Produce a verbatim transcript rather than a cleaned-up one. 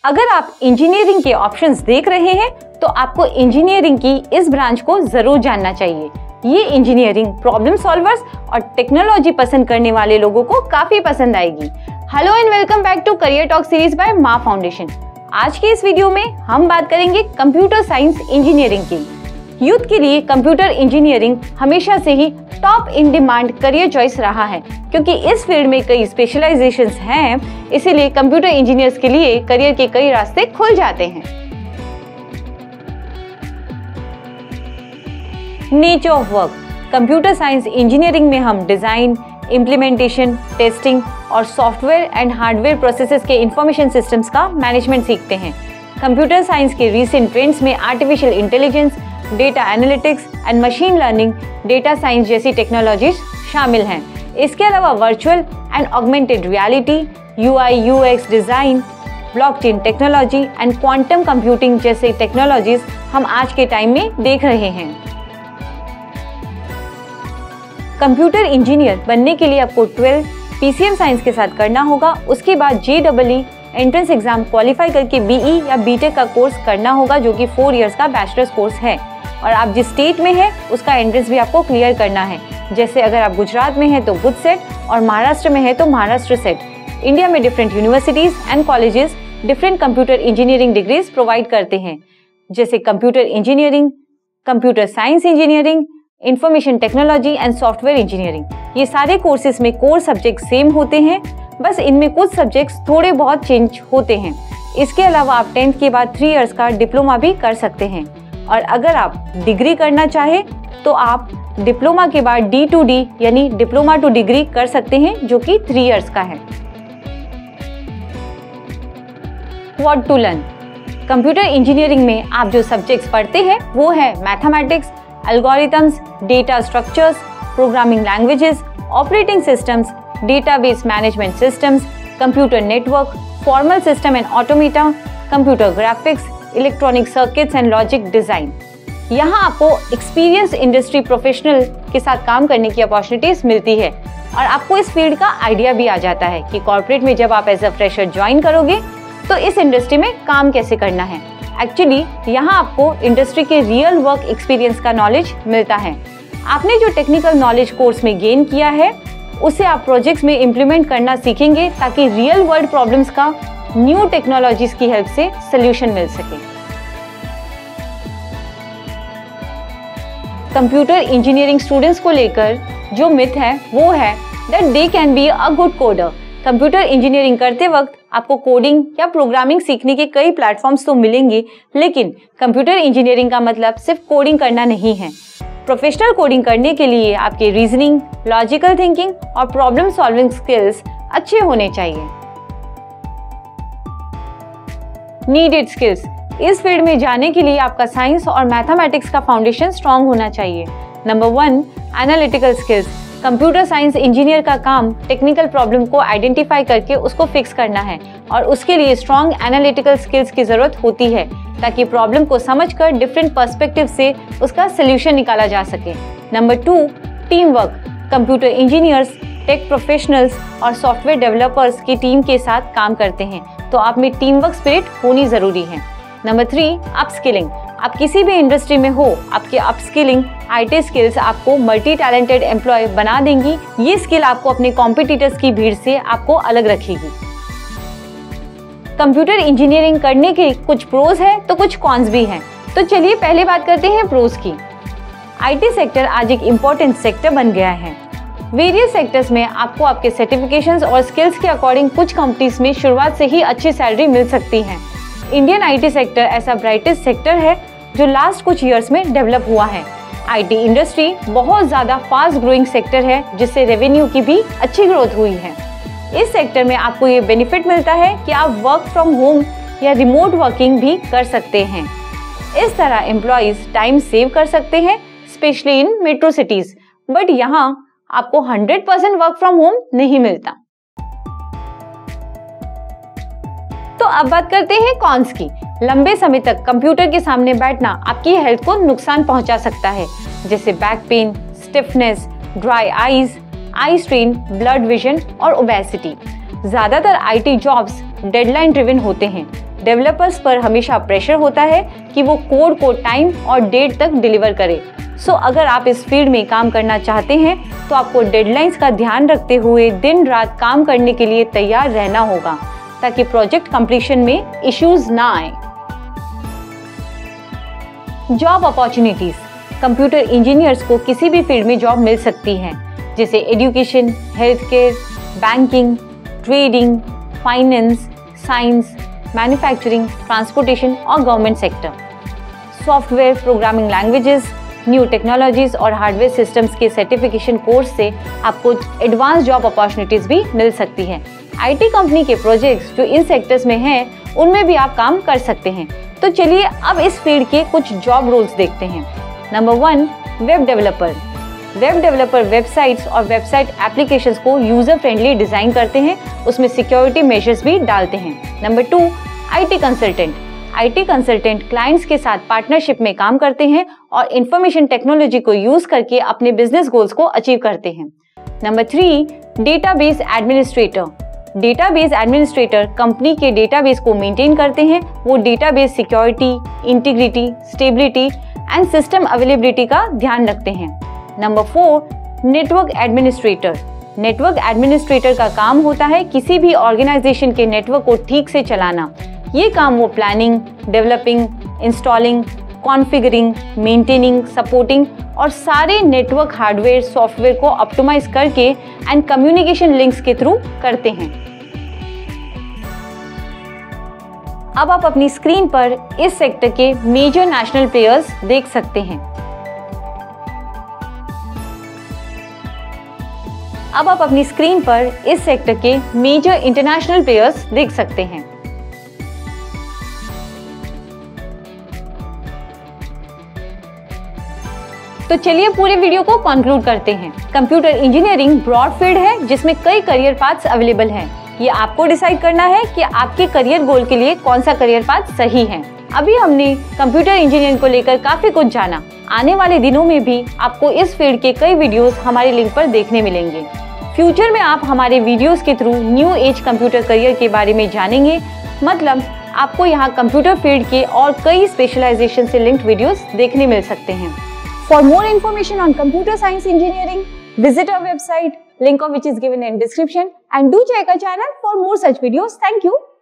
अगर आप इंजीनियरिंग के ऑप्शंस देख रहे हैं तो आपको इंजीनियरिंग की इस ब्रांच को जरूर जानना चाहिए। ये इंजीनियरिंग प्रॉब्लम सॉल्वर्स और टेक्नोलॉजी पसंद करने वाले लोगों को काफी पसंद आएगी। Hello and welcome back to career talk series by Maa foundation. आज के इस वीडियो में हम बात करेंगे कंप्यूटर साइंस इंजीनियरिंग की। यूथ के लिए कंप्यूटर इंजीनियरिंग हमेशा से ही top in demand career choice रहा है, क्योंकि इस फील्ड में कई स्पेशलाइजेशंस हैं, इसीलिए कंप्यूटर इंजीनियर्स के लिए करियर के कई रास्ते खुल जाते हैं। Nature of work. Computer science engineering में हम डिजाइन, इम्प्लीमेंटेशन, टेस्टिंग और सॉफ्टवेयर एंड हार्डवेयर प्रोसेसेस के इंफॉर्मेशन सिस्टम्स का मैनेजमेंट सीखते हैं। कंप्यूटर साइंस के रीसेंट ट्रेंड्स में artificial intelligence, data analytics and machine learning, data science जैसी टेक्नोलॉजीज शामिल हैं। इसके अलावा virtual and augmented reality, UI UX design, blockchain technology and quantum computing जैसे टेक्नोलॉजीज हम आज के टाइम में देख रहे हैं। कंप्यूटर इंजीनियर बनने के लिए आपको ट्वेल्व पीसीएम साइंस के साथ करना होगा। उसके बाद जेईई एंट्रेंस एग्जाम क्वालिफाई करके बीई या बीटेक का कोर्स करना होगा, जो कि फोर इयर्स का बैचलर्स कोर्स है। और आप जिस स्टेट में है उसका एंट्रेंस भी आपको क्लियर करना है। जैसे अगर आप गुजरात में है तो गुज सेट और महाराष्ट्र में है तो महाराष्ट्र सेट। इंडिया में different universities and colleges different computer engineering degrees provide करते हैं, जैसे computer engineering, computer science engineering, information technology and software engineering. ये सारे कोर्सेज में कोर सब्जेक्ट सेम होते हैं, बस इनमें कुछ सब्जेक्ट्स थोड़े बहुत चेंज होते हैं। इसके अलावा आप टेंथ के बाद थ्री इयर्स का डिप्लोमा भी कर सकते हैं। और अगर आप डिग्री करना चाहे तो आप डिप्लोमा के बाद डी टू डी यानी डिप्लोमा टू डिग्री कर सकते हैं, जो कि थ्री इयर्स का है। What to learn. Computer engineering में आप जो सब्जेक्ट्स पढ़ते हैं वो है mathematics, algorithms, data structures, programming languages, operating systems, database management systems, computer network, formal system and automata, computer graphics, electronic circuits and logic design. यहाँ आपको एक्सपीरियंस इंडस्ट्री प्रोफेशनल के साथ काम करने की अपॉर्चुनिटीज मिलती है और आपको इस फील्ड का आइडिया भी आ जाता है कि कॉर्पोरेट में जब आप एज अ फ्रेशर ज्वाइन करोगे तो इस इंडस्ट्री में काम कैसे करना है। एक्चुअली यहाँ आपको इंडस्ट्री के रियल वर्क एक्सपीरियंस का नॉलेज मिलता है। आपने जो टेक्निकल नॉलेज कोर्स में गेन किया है उसे आप प्रोजेक्ट्स में इम्प्लीमेंट करना सीखेंगे, ताकि रियल वर्ल्ड प्रॉब्लम्स का न्यू टेक्नोलॉजीज की हेल्प से सोल्यूशन मिल सके। कंप्यूटर इंजीनियरिंग स्टूडेंट्स को लेकर जो मिथ है वो है that they can be a good coder. Computer engineering करते वक्त आपको कोडिंग या प्रोग्रामिंग सीखने के कई प्लेटफॉर्म्स तो मिलेंगे, लेकिन कंप्यूटर इंजीनियरिंग का मतलब सिर्फ कोडिंग करना नहीं है। प्रोफेशनल कोडिंग करने के लिए आपके रीजनिंग, लॉजिकल थिंकिंग और प्रॉब्लम सॉल्विंग स्किल्स अच्छे होने चाहिए। Needed skills. इस फील्ड में जाने के लिए आपका साइंस और मैथमेटिक्स का फाउंडेशन स्ट्रांग होना चाहिए। Number one, analytical skills. Computer science engineer का काम टेक्निकल प्रॉब्लम को आइडेंटिफाई करके उसको फिक्स करना है और उसके लिए स्ट्रांग एनालिटिकल स्किल्स की जरूरत होती है, ताकि प्रॉब्लम को समझकर डिफरेंट पर्सपेक्टिव से उसका सोल्यूशन निकाला जा सके। Number two, team work. Computer engineers, tech professionals और सॉफ्टवेयर डेवलपर्स की टीम के साथ काम करते हैं, तो आप में टीम वर्क स्पिरिट होनी जरूरी है। Number three, upskilling. आप किसी भी इंडस्ट्री में हो, आपके अपस्किलिंग आईटी स्किल्स आपको मल्टी टैलेंटेड एम्प्लॉय बना देंगी। ये स्किल आपको अपने कॉम्पिटिटर्स की भीड़ से आपको अलग रखेगी। कंप्यूटर इंजीनियरिंग करने के कुछ प्रोज है तो कुछ कॉन्स भी हैं। तो चलिए पहले बात करते हैं प्रोज की। आईटी सेक्टर आज एक इम्पोर्टेंट सेक्टर बन गया है। वेरियस सेक्टर्स में आपको आपके सर्टिफिकेशंस और स्किल्स के अकॉर्डिंग कुछ कंपनीज में शुरुआत से ही अच्छी सैलरी मिल सकती है। इंडियन आईटी सेक्टर ऐसा ब्राइटेस्ट सेक्टर है जो लास्ट कुछ इयर्स में डेवलप हुआ है। आईटी इंडस्ट्री बहुत ज्यादा फास्ट ग्रोइंग सेक्टर है, जिससे रेवेन्यू की भी अच्छी ग्रोथ हुई है। इस सेक्टर में आपको ये बेनिफिट मिलता है कि आप वर्क फ्रॉम होम या रिमोट वर्किंग भी कर सकते हैं। इस तरह एम्प्लॉइज टाइम सेव कर सकते हैं, specially in metro cities. But यहाँ आपको hundred percent work from home नहीं मिलता। तो अब बात करते हैं कॉन्स की। लंबे समय तक कंप्यूटर के सामने बैठना आपकी हेल्थ को नुकसान पहुंचा सकता है, जैसे back pain, stiffness, dry eyes, eye strain, blood vision और ओबेसिटी। ज्यादातर आईटी जॉब्स डेडलाइन ड्रिवन होते हैं, डेवलपर्स पर हमेशा प्रेशर होता है कि वो कोड को टाइम और डेट तक डिलीवर करे। सो so, अगर आप इस फील्ड में काम करना चाहते हैं तो आपको डेडलाइंस का ध्यान रखते हुए दिन रात काम करने के लिए तैयार रहना होगा ताकि प्रोजेक्ट कंप्लीशन में इश्यूज ना आए। Job opportunities. कंप्यूटर इंजीनियर्स को किसी भी फील्ड में जॉब मिल सकती है, जैसे education, health care, banking, trading, finance, science, manufacturing, transportation और government sector. Software, programming languages, new technologies और हार्डवेयर सिस्टम्स के सर्टिफिकेशन कोर्स से आपको एडवांस जॉब अपॉर्चुनिटीज भी मिल सकती है। आईटी कंपनी के प्रोजेक्ट्स जो इन सेक्टर्स में हैं, उनमें भी आप काम कर सकते हैं। तो चलिए अब इस फील्ड के कुछ जॉब रोल्स देखते हैं। Number one, web developer. Web developer websites और वेबसाइट एप्लीकेशंस को यूजर फ्रेंडली डिजाइन करते हैं, उसमें सिक्योरिटी मेजर्स भी डालते हैं। Number two, IT consultant. IT consultant clients के साथ पार्टनरशिप में काम करते हैं और इंफॉर्मेशन टेक्नोलॉजी को यूज करके अपने बिजनेस गोल्स को अचीव करते हैं। Number three, database administrator. Database administrator company के डेटाबेस को मेंटेन करते हैं। वो database security, integrity, stability and system availability का ध्यान रखते हैं। Number four, network administrator. Network administrator का काम होता है किसी भी ऑर्गेनाइजेशन के नेटवर्क को ठीक से चलाना। ये काम वो planning, developing, installing, configuring, maintaining, supporting और सारे नेटवर्क हार्डवेयर सॉफ्टवेयर को ऑप्टिमाइज करके एंड कम्युनिकेशन लिंक्स के थ्रू करते हैं। अब आप अपनी स्क्रीन पर इस सेक्टर के मेजर नेशनल प्लेयर्स देख सकते हैं। अब आप अपनी स्क्रीन पर इस सेक्टर के मेजर इंटरनेशनल प्लेयर्स देख सकते हैं। तो चलिए पूरे वीडियो को कंक्लूड करते हैं। कंप्यूटर इंजीनियरिंग ब्रॉड फील्ड है जिसमें कई करियर पाथ्स अवेलेबल हैं। ये आपको डिसाइड करना है कि आपके करियर गोल के लिए कौन सा करियर पाथ सही है। अभी हमने कंप्यूटर इंजीनियरिंग को लेकर काफी कुछ जाना। आने वाले दिनों में भी आपको इस फील्ड के कई वीडियोस हमारे लिंक पर देखने मिलेंगे। फ्यूचर में आप हमारे वीडियोस के through new age computer career के बारे में जानेंगे। मतलब आपको यहाँ कंप्यूटर फील्ड के और कई स्पेशलाइजेशन से लिंक्ड वीडियोस देखने मिल सकते हैं। For more information on computer science engineering, visit our website, link of which is given in description, and do check our channel for more such videos. Thank you.